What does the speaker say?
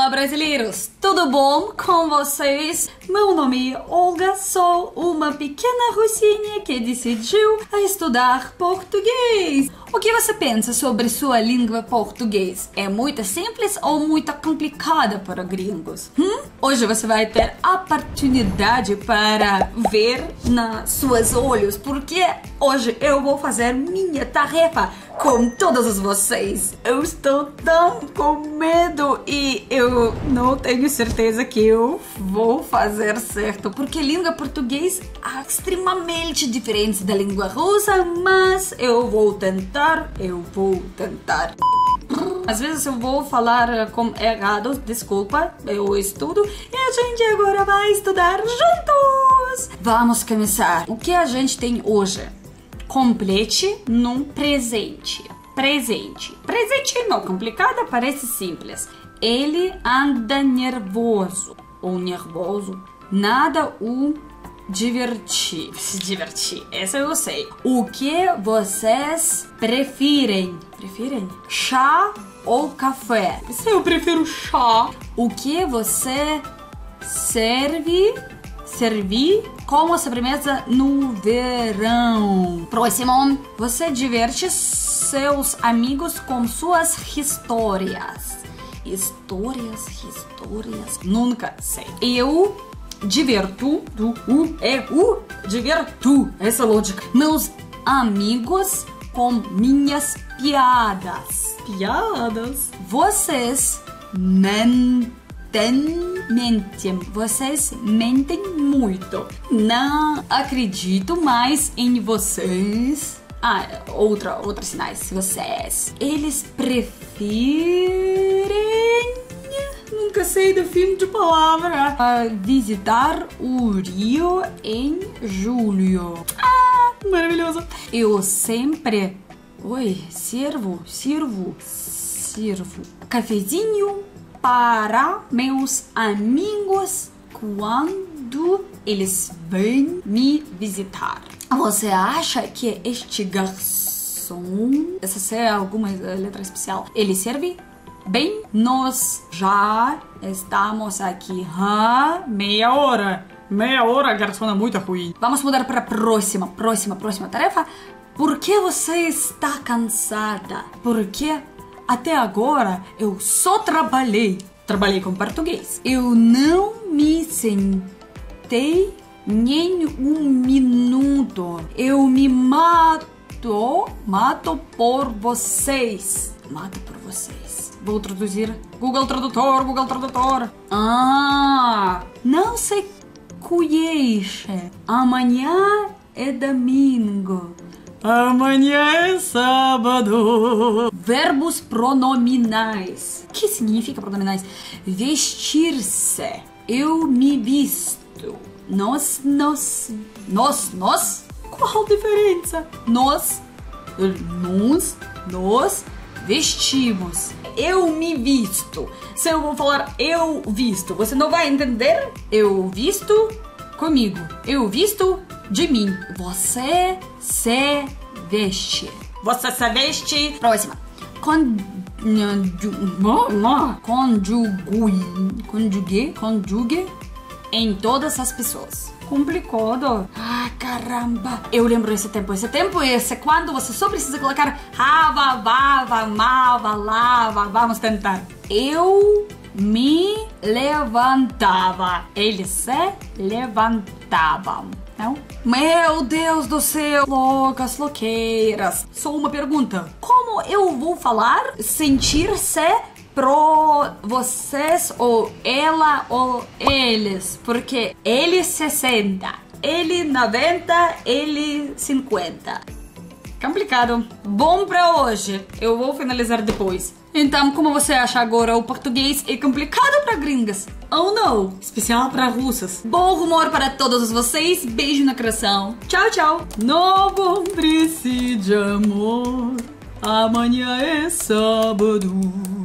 Olá, brasileiros! Tudo bom com vocês? Meu nome é Olga, sou uma pequena russinha que decidiu estudar português. O que você pensa sobre sua língua português? É muito simples ou muito complicada para gringos? Hoje você vai ter a oportunidade para ver nos seus olhos, porque hoje eu vou fazer minha tarefa com todos vocês. Eu estou tão com medo e eu não tenho certeza que eu vou fazer certo, porque língua portuguesa é extremamente diferente da língua russa, mas eu vou tentar. Às vezes eu vou falar com errado, desculpa, eu estudo e a gente agora vai estudar juntos. Vamos começar. O que a gente tem hoje? Complete num presente. Presente não complicado, parece simples. Ele anda nervoso ou nervoso. Nada o divertir. Se divertir, essa eu sei. O que vocês preferem? Chá ou café? Eu prefiro chá. O que você serve como sobremesa no verão? Próximo. Você diverte seus amigos com suas histórias. Histórias. Nunca sei. Eu diverto. Diverto. Essa é a lógica. Meus amigos com minhas piadas. Vocês mentem. Vocês mentem muito. Não acredito mais em vocês. Outros sinais. Vocês. Eles preferem. Nunca sei do fim de palavra. Visitar o Rio em julho. Maravilhoso. Eu sempre. Sirvo cafezinho para meus amigos quando eles vêm me visitar. Você acha que este garçom, essa é alguma letra especial, ele serve bem? Nós já estamos aqui meia hora, garçom é muito ruim. Vamos mudar para a próxima tarefa. Por que você está cansada? Porque até agora eu só trabalhei com português. Eu não me sentei nem um minuto. Eu me mato por vocês. Vou traduzir. Google Tradutor. Não se queixe. Amanhã é domingo. Amanhã é sábado. Verbos pronominais. O que significa pronominais? Vestir-se. Eu me visto. Nós. Qual a diferença? Nós vestimos. Eu me visto. Se eu vou falar eu visto, você não vai entender? Eu visto comigo. Eu visto de mim. Você se veste. Próxima. Conjugue em todas as pessoas. Complicado. Caramba. Eu lembro esse tempo. Esse quando você só precisa colocar rava, vava, mava, lava. Vamos tentar. Eu me levantava. Eles se levantavam. Não? Meu Deus do céu. Louqueiras. Só uma pergunta. Como eu vou falar sentir-se pro vocês ou ela ou eles? Porque ele 60, ele 90, ele 50. Complicado. Bom pra hoje. Eu vou finalizar depois. Então, como você acha agora o português é complicado para gringas? Ou não? Especial para russas. Bom humor para todos vocês. Beijo no coração. Tchau. Não precisa de amor. Amanhã é sábado.